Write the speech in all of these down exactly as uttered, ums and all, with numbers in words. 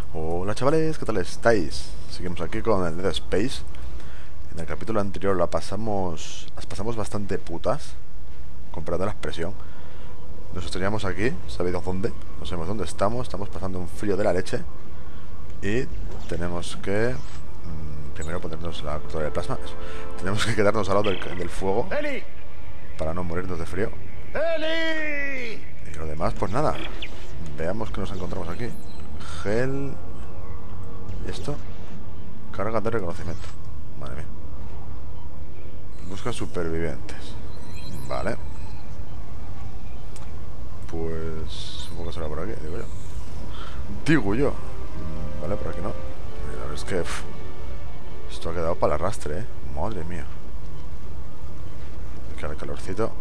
Hola chavales, ¿qué tal estáis? Seguimos aquí con el Dead Space. En el capítulo anterior la pasamos, las pasamos bastante putas, comparando la expresión. Nos estrellamos aquí, ¿sabéis dónde? No sabemos dónde estamos, estamos pasando un frío de la leche. Y tenemos que... mmm, primero ponernos la cortadora de plasma. Tenemos que quedarnos al lado del, del fuego ¡Eli! para no morirnos de frío. ¡Eli! Y lo demás, pues nada. Veamos que nos encontramos aquí. Gel... ¿Y esto? Carga de reconocimiento. Madre mía. Busca supervivientes. Vale. Pues... supongo que será por aquí, digo yo. Digo yo. Vale, por aquí no. La verdad es que... Pff, esto ha quedado para el arrastre, ¿eh? Madre mía. Que el calorcito.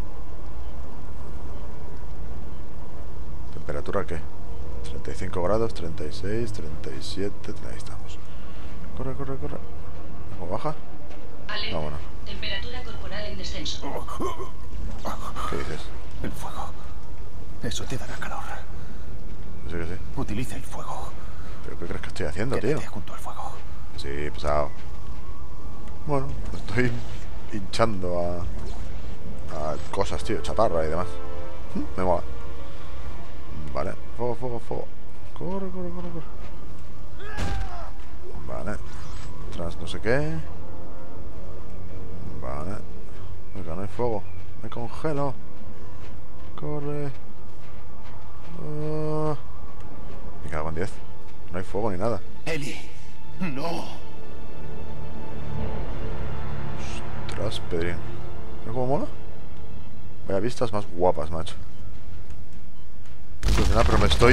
¿Temperatura qué? treinta y cinco grados, treinta y seis, treinta y siete... Ahí estamos. Corre, corre, corre. ¿Cómo baja? Alerta. No, bueno. Temperatura corporal en descenso. ¿Qué dices? El fuego. Eso te dará calor. Sí que sí. Utiliza el fuego. ¿Pero qué crees que estoy haciendo, tío? Quédate junto al fuego. Sí, pesado. Bueno, estoy hinchando a, a cosas, tío, chatarra y demás. Me mola. Vale, fuego, fuego, fuego. Corre, corre, corre, corre. Vale. Tras no sé qué. Vale. Venga, no hay fuego. Me congelo. Corre. Uh. Me cago en diez. No hay fuego ni nada. Eli, no. Ostras, Pedrín. ¿Ves cómo mola? Vaya vistas más guapas, macho. Pues nada, pero me estoy...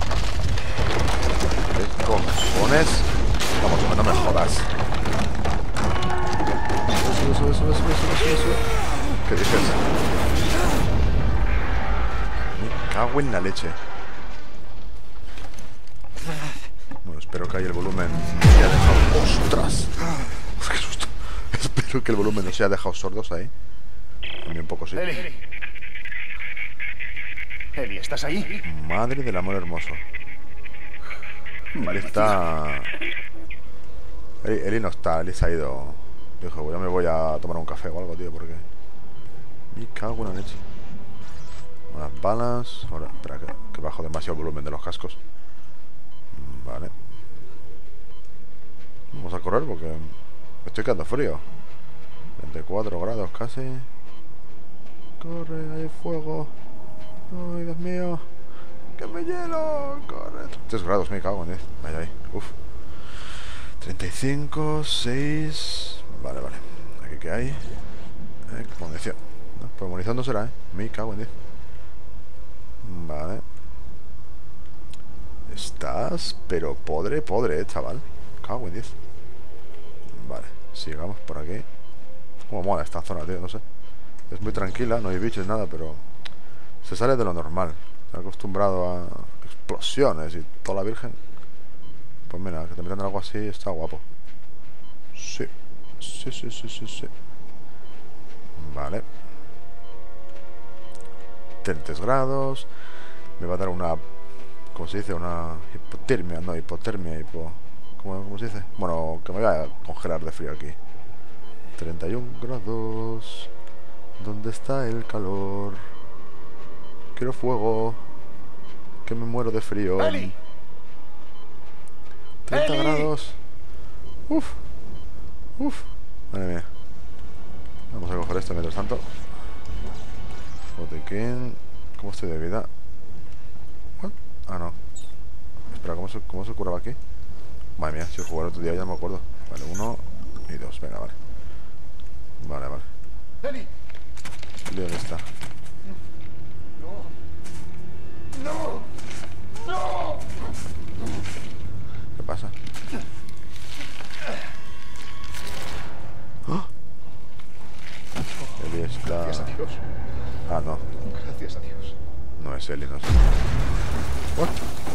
¿Qué cojones? Vamos, no me jodas. Sube, sube, sube, sube, sube, sube, sube. ¿Qué dices? Me cago en la leche. Bueno, espero que haya el volumen no se haya dejado... ¡Ostras! ¡Qué susto! Espero que el volumen no se haya dejado sordos ahí. A mí un poco sí. Eli. Eli, ¿estás ahí? Madre del amor hermoso. Eli está... Eli, Eli no está, Eli se ha ido. Dijo, yo me voy a tomar un café o algo, tío, porque... Me cago en la leche. Unas balas... Ahora, espera, que, que bajo demasiado el volumen de los cascos. Vale. Vamos a correr porque... me estoy quedando frío. veinticuatro grados casi. Corre, hay fuego. Ay, Dios mío. Que me hielo. Corre. tres grados, me cago en diez. Vaya ahí. Uf. treinta y cinco, seis. Vale, vale. Aquí que hay. Eh, munición. No, pues munición no será, eh. Me cago en diez. Vale. Estás, pero podre, podre, eh, chaval. Cago en diez. Vale, sigamos por aquí. Como mola esta zona, tío, no sé. Es muy tranquila, no hay bichos, nada, pero se sale de lo normal. Estoy acostumbrado a explosiones y toda la virgen. Pues mira, que te metan algo así está guapo. Sí, sí, sí, sí, sí, sí. Vale. treinta grados. Me va a dar una... ¿Cómo se dice? Una hipotermia, no, hipotermia, hipo... ¿Cómo, cómo se dice? Bueno, que me voy a congelar de frío aquí. treinta y uno grados. ¿Dónde está el calor? Quiero fuego. Que me muero de frío. Eli. treinta Eli. grados. Uf. Uf. Madre mía. Vamos a coger esto mientras tanto. Botiquín. ¿Cómo estoy de vida? ¿What? Ah, no. Espera, ¿cómo se, cómo se curaba aquí? Madre mía, si jugué el otro día ya no me acuerdo. Vale, uno y dos. Venga, vale. Vale, vale. Eli. ¿Dónde está? No. No. No. ¿Qué pasa? ¡Oh! Eli está... Gracias a Dios. Ah, no. Gracias a Dios. No es Eli, no es What?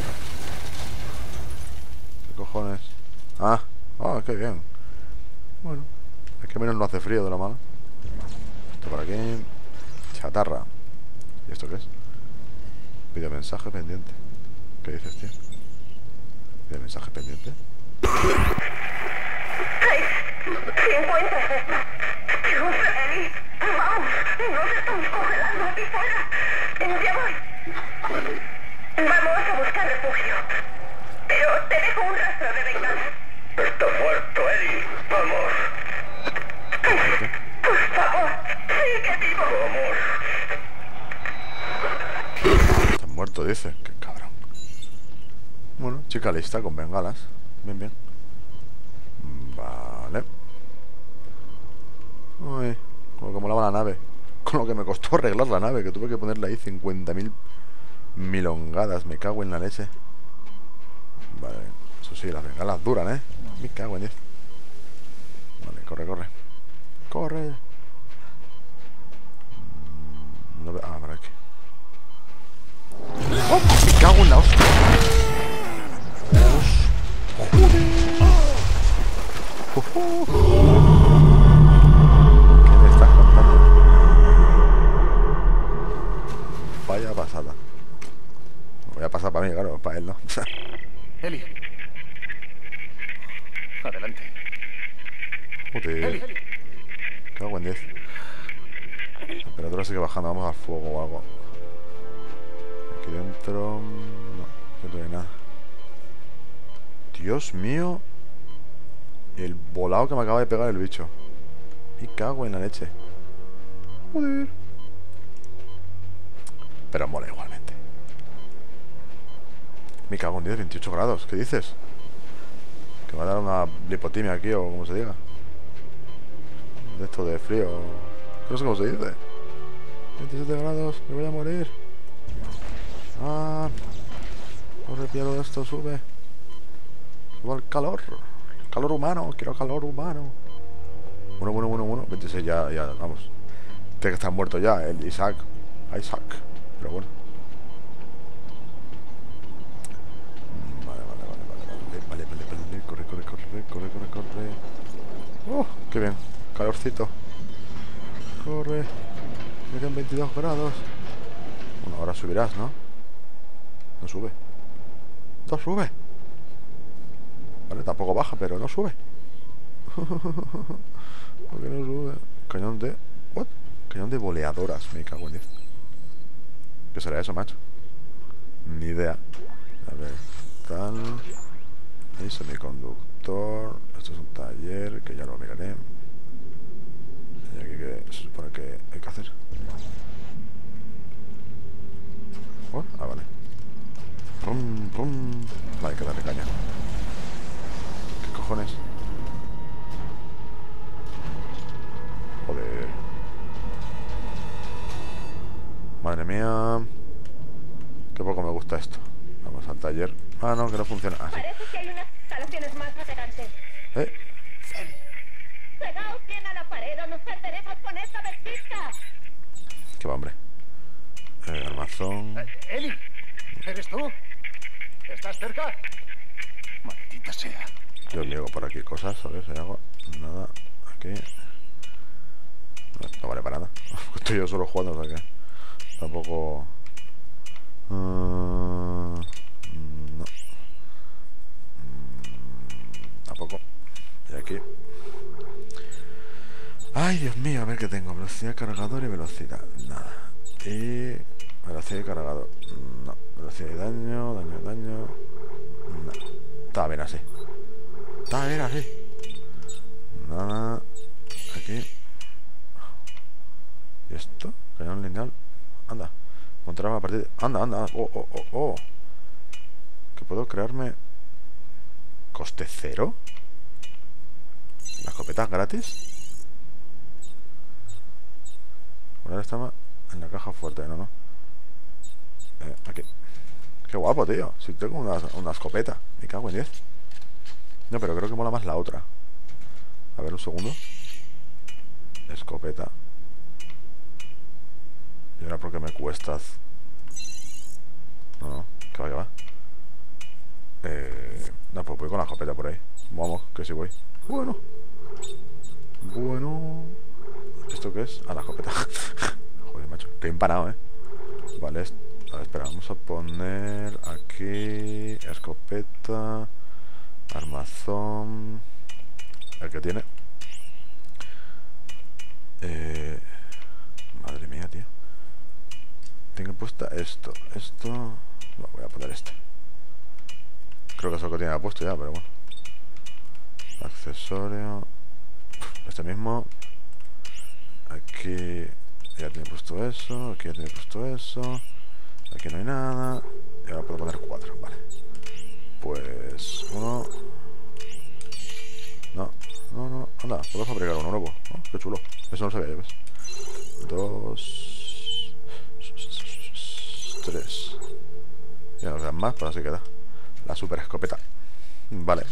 ¿Qué cojones? Ah, ah, qué bien. Bueno, es que menos no hace frío de la mala. Esto por aquí. Chatarra. ¿Y esto qué es? Video mensaje pendiente. ¿Qué dices, tío? ¿De mensaje pendiente? Hey, si encuentras esto, yo Eli, vamos, nos estamos congelando aquí fuera. Ya voy. Vamos a buscar refugio. Pero te dejo un rastro de bengala. Está muerto, Eli. Vamos. Por favor, sigue vivo. Vamos. Está muerto, dice. Qué cabrón. Bueno, chica lista con bengalas. Bien, bien. Vale. Uy, como que molaba la nave. Con lo que me costó arreglar la nave, que tuve que ponerle ahí cincuenta mil milongadas. Me cago en la leche. Vale, eso sí, las bengalas duran, ¿eh? Me cago en diez. Vale, corre, corre. Corre. Mm, no ve... Ah, para aquí. ¡Oh! Me cago en la hostia. Dios. Joder. ¿Qué me estás contando? Vaya pasada. Voy a pasar para mí, claro, para él no. Eli. Adelante. Joder. Eli. Cago en diez. La temperatura sigue bajando, vamos al fuego o algo. Aquí dentro... No, aquí no hay nada. Dios mío. El volado que me acaba de pegar el bicho. Me cago en la leche. Joder. Pero mola igualmente. Me cago en diez, veintiocho grados. ¿Qué dices? Que me va a dar una lipotimia aquí o como se diga. De esto de frío. No sé cómo se dice. veintisiete grados, me voy a morir. Ah. Corre, pierdo esto, sube. Sube el calor. Calor humano, quiero calor humano. Bueno, bueno, bueno, bueno. veintiséis ya, ya, vamos. Tiene que estar muerto ya, el Isaac. Isaac. Pero bueno. Vale, vale, vale, vale, vale, vale, vale, vale. Corre, corre, corre, corre, corre, corre. Oh, qué bien. Calorcito. Corre. Me quedan veintidós grados. Bueno, ahora subirás, ¿no? No sube. No sube. Vale, tampoco baja, pero no sube. ¿Por qué no sube? Cañón de... ¿What? Cañón de boleadoras. Me cago en diez. ¿Qué será eso, macho? Ni idea. A ver, tal... Ahí semiconductor. Esto es un taller, que ya lo miraré. Y aquí que se supone que hay que hacer. Oh, ah, vale. Rum, rum. Vale, hay que darle caña. ¿Qué cojones? Joder. Madre mía. Qué poco me gusta esto. Vamos al taller. Ah, no, que no funciona. Ah, sí. Parece que hay unas instalaciones más adelante. Eh. Pegaos bien a la pared o nos perderemos con esta vestica. Qué va, hombre. Eh, armazón. Eh, Eli. ¿Eres tú? ¿Estás cerca? Maldita sea. Yo niego por aquí cosas, ¿sabes? Hay agua. Nada. Aquí. No, no vale para nada. Estoy yo solo jugando, o sea que tampoco... Uh, no. Mm, tampoco. Y aquí. Ay, Dios mío, a ver qué tengo. Velocidad, cargador y velocidad. Nada. Y... velocidad y cargador. No. Velocidad y daño, daño, daño. No. Está bien así. Está bien así. Nada. Aquí. ¿Y esto? Cañón lineal. Anda. Encontrarme a partir de... Anda, anda. Oh, oh, oh, oh. ¿Que puedo crearme? ¿Coste cero? ¿La escopeta gratis? Ahora está en la caja fuerte, no, no. Eh, aquí. Qué guapo, tío. Si tengo una, una escopeta. Me cago en diez. No, pero creo que mola más la otra. A ver, un segundo. Escopeta. ¿Y ahora por qué me cuestas? No, no, que va, que va. Eh, no, pues voy con la escopeta por ahí. Vamos, que sí voy. Bueno. Bueno. ¿Esto qué es? Ah, la escopeta. Joder, macho. Estoy empanado, ¿eh? Vale, a ver, espera, vamos a poner aquí escopeta. armazón. El que tiene. Eh, madre mía, tío. Tengo puesta esto. Esto. No, voy a poner este. Creo que es lo que tiene puesto ya, pero bueno. Accesorio. Este mismo. Aquí ya tiene puesto eso. Aquí ya tiene puesto eso. Aquí no hay nada. Y ahora puedo poner cuatro, vale. Pues uno. No, no, no, anda, puedo fabricar uno nuevo. Oh, qué chulo. Eso no sabía yo, ¿ves? Dos. Tres. Ya nos quedan más, pero así queda. La super escopeta. Vale.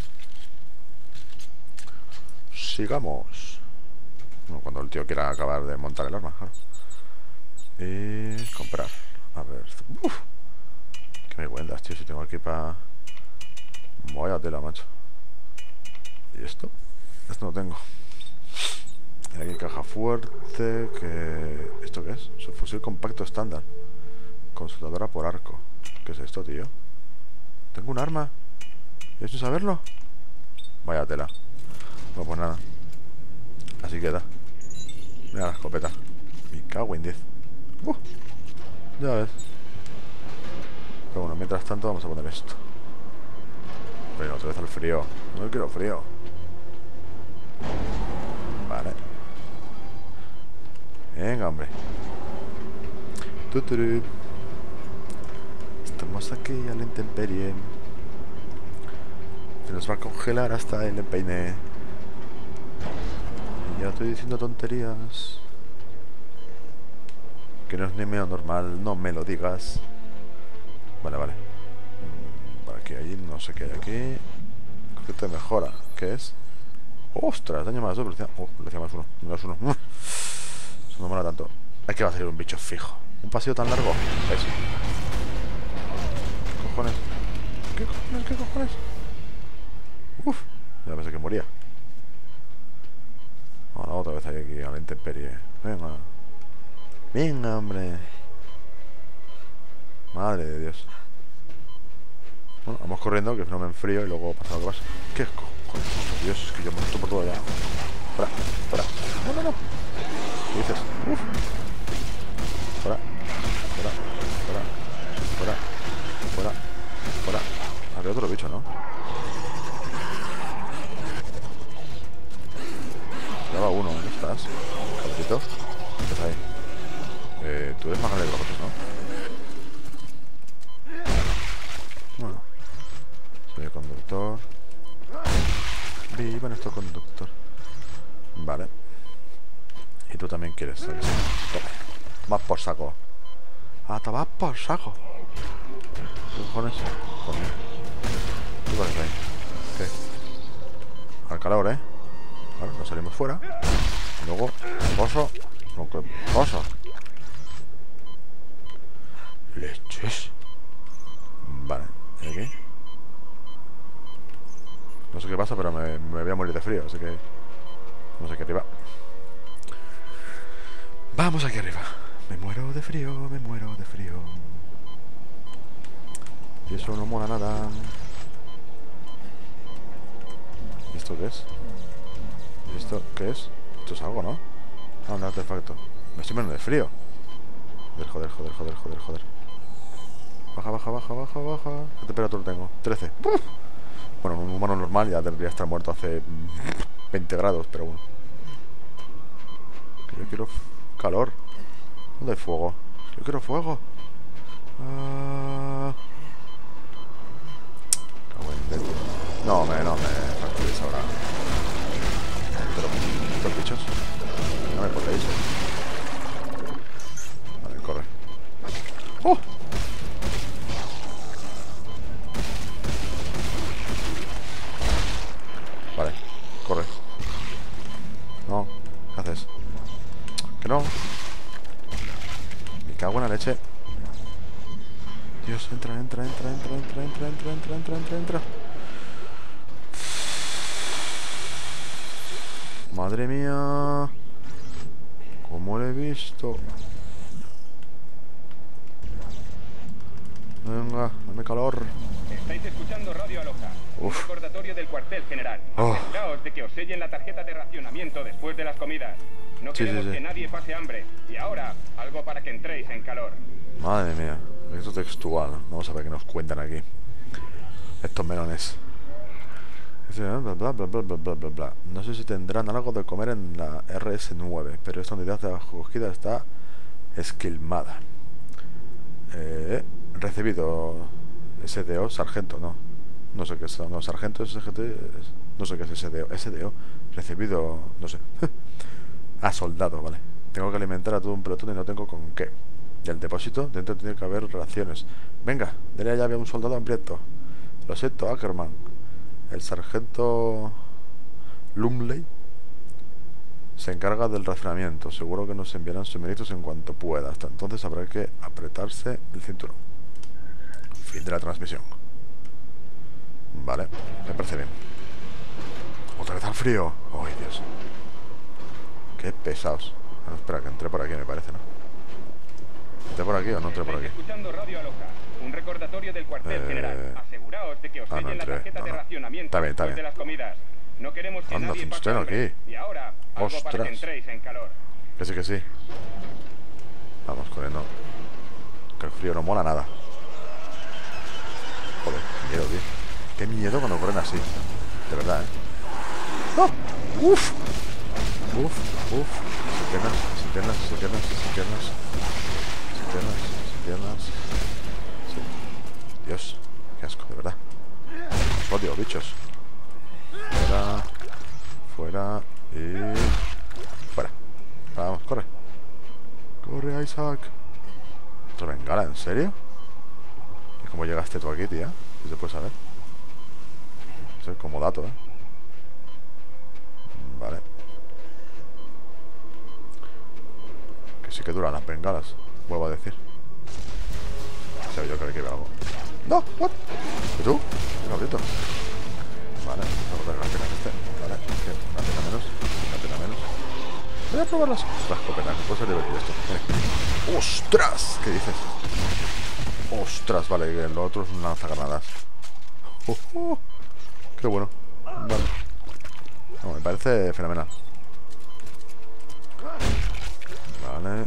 Sigamos. Bueno, cuando el tío quiera acabar de montar el arma, claro. Y comprar. A ver. Uf. Que me cuentas, tío, si tengo aquí para... Vaya tela, macho. ¿Y esto? Esto no tengo. Y aquí caja fuerte. Que... ¿Esto qué es? Subfusil compacto estándar. Consultadora por arco. ¿Qué es esto, tío? ¿Tengo un arma? ¿Y sin saberlo? Vaya tela. No, pues nada. Así queda. Mira la escopeta. Me cago en diez. Uh, ya ves. Pero bueno, mientras tanto vamos a poner esto. Pero otra vez al frío. No quiero frío. Vale. Venga, hombre. Tuturu. Estamos aquí a la intemperie. Se nos va a congelar hasta el empeine. Y ya estoy diciendo tonterías. Que no es ni medio normal, no me lo digas. Vale, vale. Por aquí, allí, no sé qué hay aquí. Creo que te mejora. ¿Qué es? ¡Ostras! Daño más dos, velocidad. Oh, velocidad más uno. Menos uno. Eso no mola tanto. Hay que va a salir un bicho fijo. ¿Un pasillo tan largo? Eso. ¿Qué cojones? ¿Qué cojones? ¿Qué cojones? Uf. Ya pensé que moría. Ahora otra vez hay aquí a la intemperie. Venga. Venga, hombre. Madre de Dios. Bueno, vamos corriendo, que no me enfrío y luego pasa lo que pasa. ¿Qué cojones? Dios, es que yo me estoy por todo ya. Fuera, fuera. No, no, no. ¿Qué dices? Uf. Fuera, fuera, fuera, fuera, fuera, fuera. Había otro bicho, ¿no? Ya va uno, ¿dónde estás? Cabecito. ¿Qué estás ahí? Eh, tú eres más grande que los otros, ¿no? Bueno, soy el conductor. Viva nuestro conductor. Vale. Y tú también quieres ser. Toma. Vas por saco. Ah, te vas por saco. ¿Qué cojones? Coño. ¿Qué pasa ahí? ¿Qué? Al calor, ¿eh? Claro, nos salimos fuera. Y luego, pozo. No, que pozo. Leches. Vale. ¿Y aquí? No sé qué pasa, pero me, me voy a morir de frío, así que... Vamos aquí arriba. Vamos aquí arriba. Me muero de frío, me muero de frío. Y eso no mola nada. ¿Y esto qué es? ¿Y esto qué es? Esto es algo, ¿no? Ah, un artefacto. Me estoy muriendo de frío. Joder, joder, joder, joder, joder, joder. Baja, baja, baja, baja, baja. ¿Qué temperatura tengo? trece. ¡Uf! Bueno, un humano normal ya debería estar muerto hace veinte grados, pero bueno. Que yo quiero calor. ¿Dónde hay fuego? Yo quiero fuego. Ah... No, me, no, me fastidies ahora. Pero, estos bichos. No me podéis. Vale, corre. ¡Oh! Vale, corre. No, ¿qué haces? Que no. Me cago en la leche. Dios, entra, entra, entra, entra, entra, entra, entra, entra, entra, entra, entra. Madre mía. ¿Cómo lo he visto? Venga, dame calor. Estáis escuchando Radio Aloha. Un Uf. recordatorio del cuartel general. Oh. Aseguraos de que os sellen la tarjeta de racionamiento después de las comidas. No Sí, queremos sí, sí. que nadie pase hambre. Y ahora, algo para que entréis en calor. Madre mía, esto textual. Vamos a ver qué nos cuentan aquí estos melones. Dice, bla, bla, bla, bla, bla, bla, bla. No sé si tendrán algo de comer en la R S nueve, pero esta unidad de acogida está esquilmada. Eh, recibido S D O, sargento, no. No sé qué es, no, sargento es S G T, es- no sé qué es S D O. S D O, recibido, no sé. Ah, soldado, vale. Tengo que alimentar a todo un pelotón y no tengo con qué. Del depósito, dentro tiene que haber raciones. Venga, dele llave a un soldado hambriento. Lo siento, Ackerman. El sargento Lumley se encarga del racionamiento. Seguro que nos enviarán suministros en cuanto pueda. Hasta entonces habrá que apretarse el cinturón. Fin de la transmisión. Vale, me parece bien. Otra vez al frío. Ay, Dios. Qué pesados. No, espera, que entré por aquí, me parece, ¿no? ¿Entré por aquí o no entré por aquí? Estáis escuchando Radio Aloha. Un recordatorio del cuartel Eh, general. Aseguraos de que os ah, no sellen la entré. tarjeta No, de no. racionamiento Está bien, está después de bien. las comidas. No queremos que Anda, nadie pase funciona hambre. aquí. Y ahora, algo para Ostras. que entréis en calor. Que sí, que sí. Vamos corriendo. Que el frío no mola nada. Joder, qué miedo, tío. Qué miedo cuando corren así. De verdad, ¿eh? ¡Ah! ¡Uf! Uf, uf. Sin piernas, sin piernas, sin piernas, sin piernas. Sin piernas, sin piernas. Sí. Dios, qué asco, de verdad. Os odio, bichos. Fuera. Fuera. Y... fuera. Vamos, corre. Corre, Isaac. ¿Otra bengala? ¿En serio? ¿Y cómo llegaste tú aquí, tía? Si se puede saber. Eso es como dato, ¿eh? Vale. Que sí que duran las bengalas. Vuelvo a decir. O sea, yo creo que veo algo. ¡No! ¿What? ¿Y tú? ¿Qué cabrito? Vale, vamos a ver las penas este. Vale, que una pena menos. Una pena menos. Voy a probar las, las escopetas, que puede ser divertido esto. Vale. ¡Ostras! ¿Qué dices? ¡Ostras! Vale, que lo otro es un lanzagranadas. ¡Oh, oh! ¡Qué bueno! Vale. No, me parece fenomenal. Vale.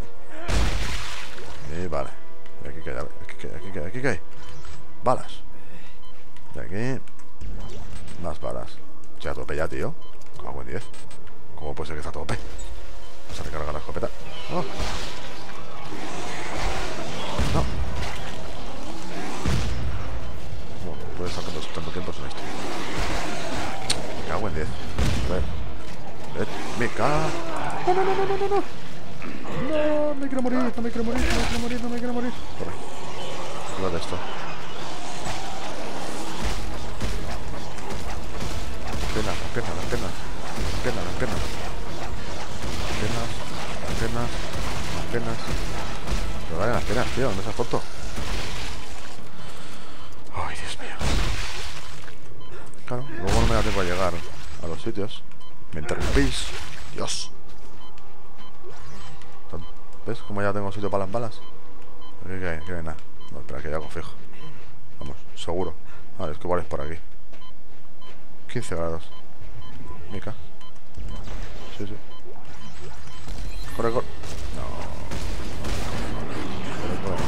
Y vale. Y aquí que hay, aquí que hay, aquí que hay, aquí que hay. Balas. Y aquí. Más balas. Se a tope ya, tío. Cago en diez. ¿Cómo puede ser que está a tope? Vamos a recargar la escopeta. Oh. No. No, puede estar tanto, tanto tiempo sin esto. Me cago en diez. A ver. Eh, me cago. No, no, no, no, no, no, no. No, me quiero morir, no me quiero morir, no me quiero morir, no me quiero morir. Corre. Cuidado de esto. Piernas, las piernas, las piernas. Las piernas, las piernas. Las piernas, las piernas, las piernas. Pero vale, las piernas, tío, ¿dónde se ha foto? Ay, Dios mío. Claro, luego no me da tiempo a llegar a los sitios. Me interrumpís. Dios. ¿Ves cómo ya tengo sitio para las balas? Aquí que hay, aquí no hay nada. No, espera, que hay algo fijo. Vamos, seguro. Vale, es que igual es por aquí. quince grados. Mica. Sí, sí. Corre, corre. No. Corre, corre.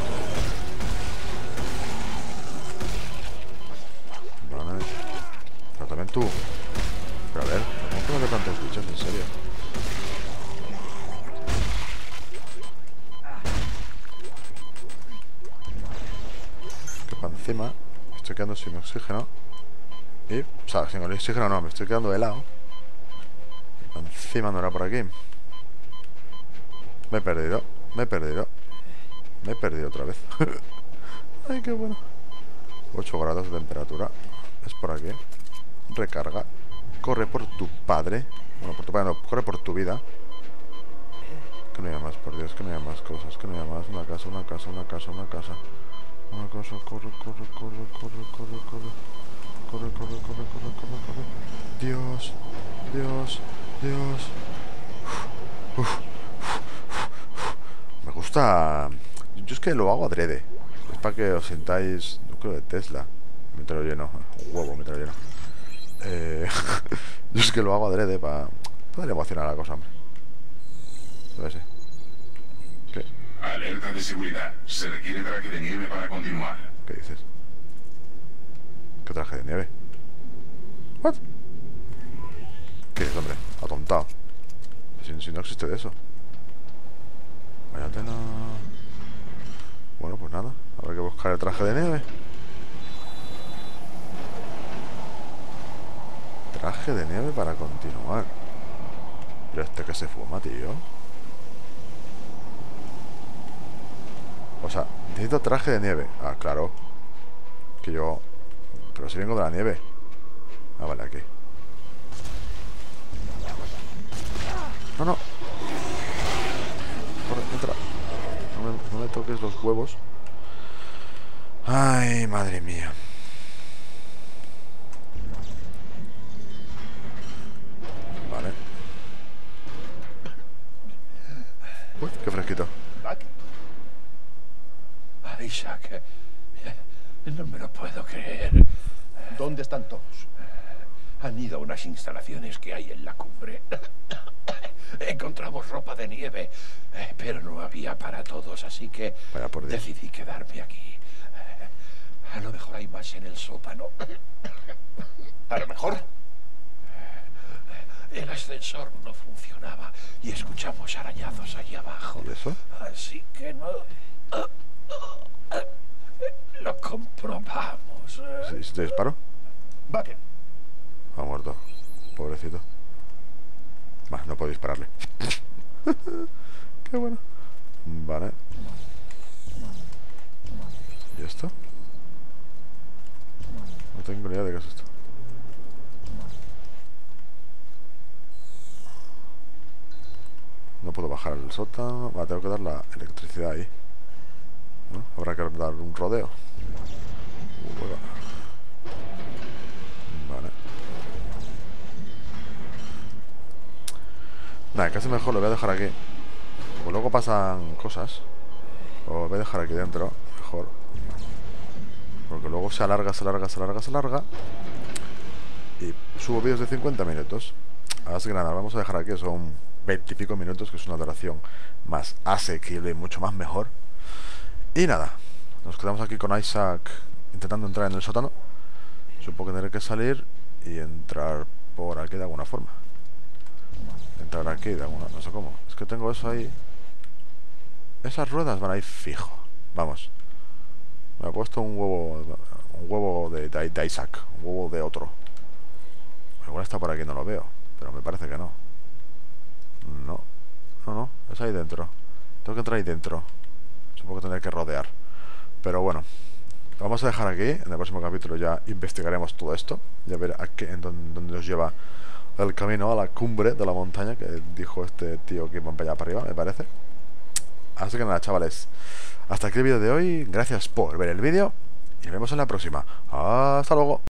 Vale. Pero también tú. Pero a ver, ¿cómo tengo que tantos bichos? En serio. Que para encima me estoy quedando sin oxígeno. Y, o sea, sin oxígeno no, me estoy quedando helado. Y para encima no era por aquí. Me he perdido, me he perdido. Me he perdido otra vez. Ay, qué bueno. ocho grados de temperatura. Es por aquí. Recarga. Corre por tu padre. Bueno, por tu padre no, corre por tu vida. Que no haya más, por Dios, que no haya más cosas. Que no haya más. Una casa, una casa, una casa, una casa. Una casa, corre, corre, corre, corre, corre, corre. Corre, corre, corre, corre, corre, corre. Dios, Dios, Dios. Uf, uf, uf, uf. Me gusta. Yo es que lo hago adrede. Es para que os sintáis núcleo de Tesla. Me te lo lleno. Un huevo, me te lo lleno. Eh, yo es que lo hago adrede para poder emocionar a la cosa, hombre. A ver si. ¿Qué? Alerta de seguridad. Se requiere traje de nieve para continuar. ¿Qué dices? ¿Qué traje de nieve? ¿What? ¿Qué es, hombre? Atontado. Si, si no existe de eso. Vaya tela. Bueno, pues nada. Habrá que buscar el traje de nieve. Traje de nieve para continuar. Pero este que se fuma, tío. O sea, necesito traje de nieve. Ah, claro. Que yo... Pero si vengo de la nieve. Ah, vale, aquí. No, no. Corre, entra. No me, no me toques los huevos. Ay, madre mía. Vale. Uy, qué fresquito. Isaac, no me lo puedo creer. ¿Dónde están todos? Han ido a unas instalaciones que hay en la cumbre. Encontramos ropa de nieve, pero no había para todos, así que Vaya por Dios. decidí quedarme aquí. A lo mejor hay más en el sótano. ¿A lo mejor? El ascensor no funcionaba y escuchamos arañazos allí abajo. ¿Y eso? Así que no... Lo comprobamos. ¿Sí, ¿sí te disparo? Bucket. Ha muerto. Pobrecito. Bah, no puedo dispararle. Qué bueno. Vale. ¿Y esto? No tengo ni idea de qué es esto. No puedo bajar el sótano. Vale, tengo que dar la electricidad ahí. ¿No? Habrá que dar un rodeo. Uh, vale. Nada, casi mejor lo voy a dejar aquí. Porque luego pasan cosas. Lo voy a dejar aquí dentro. Mejor. Porque luego se alarga, se alarga, se alarga, se alarga. Y subo vídeos de cincuenta minutos. Así que nada, vamos a dejar aquí. Son veinte y pico minutos, que es una duración más asequible y mucho más mejor. Y nada, nos quedamos aquí con Isaac intentando entrar en el sótano. Supongo que tendré que salir y entrar por aquí de alguna forma. Entrar aquí de alguna... no sé cómo. Es que tengo eso ahí. Esas ruedas van ahí fijo. Vamos. Me he puesto un huevo... Un huevo de, de, de Isaac. Un huevo de otro. Igual está por aquí, no lo veo. Pero me parece que no. No. No, no. Es ahí dentro. Tengo que entrar ahí dentro. Supongo que tendré que rodear. Pero bueno, lo vamos a dejar aquí. En el próximo capítulo ya investigaremos todo esto. Ya ver a qué, en dónde, dónde nos lleva el camino a la cumbre de la montaña, que dijo este tío que iba para allá para arriba, me parece. Así que nada, chavales, hasta aquí el vídeo de hoy. Gracias por ver el vídeo y nos vemos en la próxima. Hasta luego.